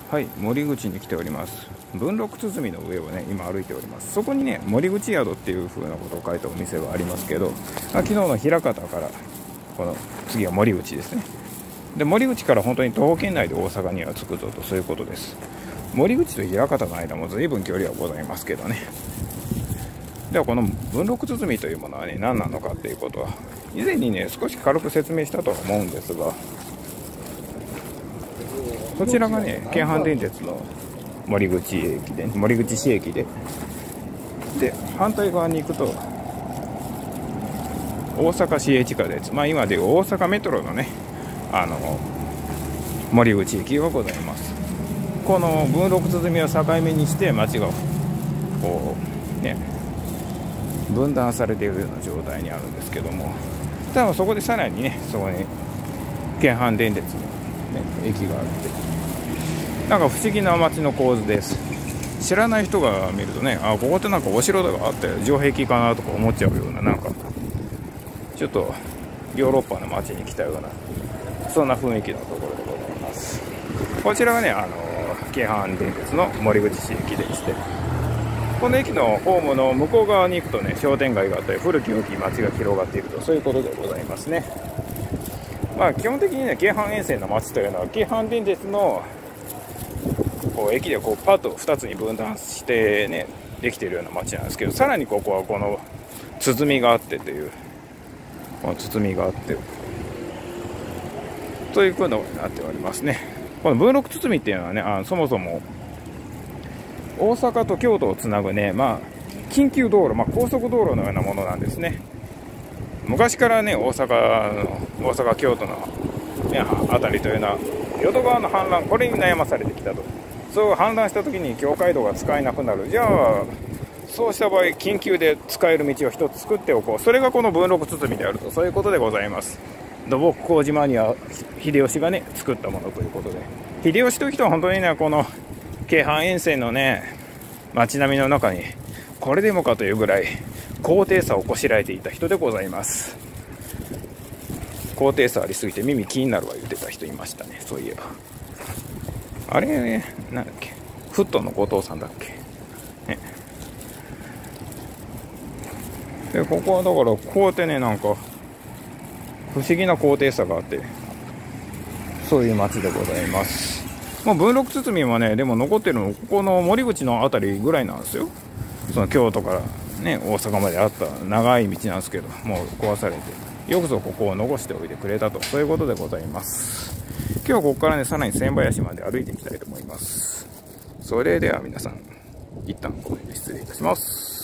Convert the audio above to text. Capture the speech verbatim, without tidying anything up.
はい、森口に来ております。文禄鼓の上をね、今歩いております。そこにね、森口宿っていう風なことを書いたお店がありますけど、昨日の枚方から、この次は森口ですね。で、森口から本当に徒歩圏内で大阪には着くぞと、そういうことです。森口と枚方の間も随分距離はございますけどね。では、この文禄鼓というものはね、何なのかっていうことは、以前にね、少し軽く説明したとは思うんですが、こちらがね、京阪電鉄の森口駅で、森口市駅で、で、反対側に行くと、大阪市営地下鉄、まあ今でいう大阪メトロのね、あの、森口駅がございます。この文禄鼓を境目にして街が、こう、ね、分断されているような状態にあるんですけども、ただそこでさらにね、そこに京阪電鉄の、ね、駅があって、なんか不思議な街の構図です。知らない人が見るとね、あ、ここってなんかお城があって城壁かなとか思っちゃうような、なんかちょっとヨーロッパの街に来たような、そんな雰囲気のところでございます。こちらがね、あの京阪電鉄の森口市駅でして、この駅のホームの向こう側に行くとね、商店街があったり古き良き街が広がっていると、そういうことでございますね。まあ基本的にね、京阪沿線の街というのは京阪電鉄のこう駅でこうパッとふたつに分断してね、できているような街なんですけど、さらにここはこの鼓があってという、この鼓があってということになっておりますね。この文禄鼓っていうのはね、あのそもそも大阪と京都をつなぐね、まあ緊急道路、まあ、高速道路のようなものなんですね。昔からね、大阪の大阪京都の、ね、あたりというのは淀川の氾濫、これに悩まされてきたと。そう氾濫した時に境界道が使えなくなる。じゃあそうした場合、緊急で使える道を一つ作っておこう。それがこの文禄鼓であると、そういうことでございます。土木工事マニア秀吉がね、作ったものということで、秀吉という人は本当にね、この京阪沿線のね、街並みの中にこれでもかというぐらい高低差をこしらえていた人でございます。高低差ありすぎて耳気になるわ言ってた人いましたね、そういえば。あれね、なんだっけ、フットの後藤さんだっけ、ね、でここはだからこうやってね、なんか不思議な高低差があって、そういう街でございます。もう文禄鼓はね、でも残ってるのここの森口のあたりぐらいなんですよ。その京都からね、大阪まであった長い道なんですけど、もう壊されて、よくぞここを残しておいてくれたと、そういうことでございます。今日はここからね、さらに千林まで歩いていきたいと思います。それでは皆さん、一旦ここで失礼いたします。